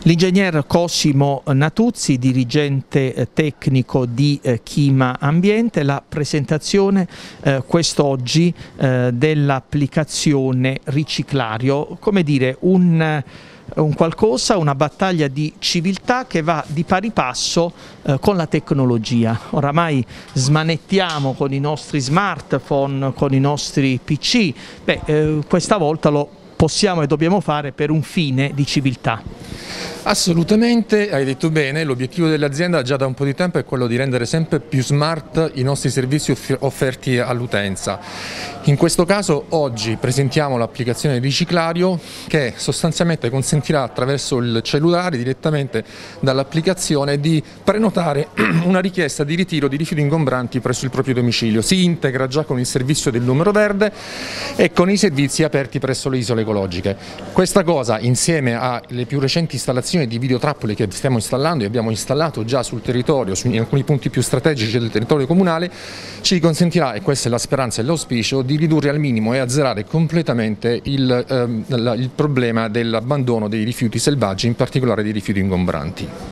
L'ingegner Cosimo Natuzzi, dirigente tecnico di Chima Ambiente, la presentazione quest'oggi dell'applicazione Riciclario, come dire un qualcosa, una battaglia di civiltà che va di pari passo con la tecnologia. Oramai smanettiamo con i nostri smartphone, con i nostri PC, questa volta lo possiamo e dobbiamo fare per un fine di civiltà. Assolutamente, hai detto bene, l'obiettivo dell'azienda già da un po' di tempo è quello di rendere sempre più smart i nostri servizi offerti all'utenza. In questo caso oggi presentiamo l'applicazione Riciclario che sostanzialmente consentirà attraverso il cellulare direttamente dall'applicazione di prenotare una richiesta di ritiro di rifiuti ingombranti presso il proprio domicilio. Si integra già con il servizio del numero verde e con i servizi aperti presso le isole ecologiche. Questa cosa, insieme alle più recenti installazioni di videotrappole che stiamo installando e abbiamo installato già sul territorio, in alcuni punti più strategici del territorio comunale, ci consentirà, e questa è la speranza e l'auspicio, di ridurre al minimo e azzerare completamente il problema dell'abbandono dei rifiuti selvaggi, in particolare dei rifiuti ingombranti.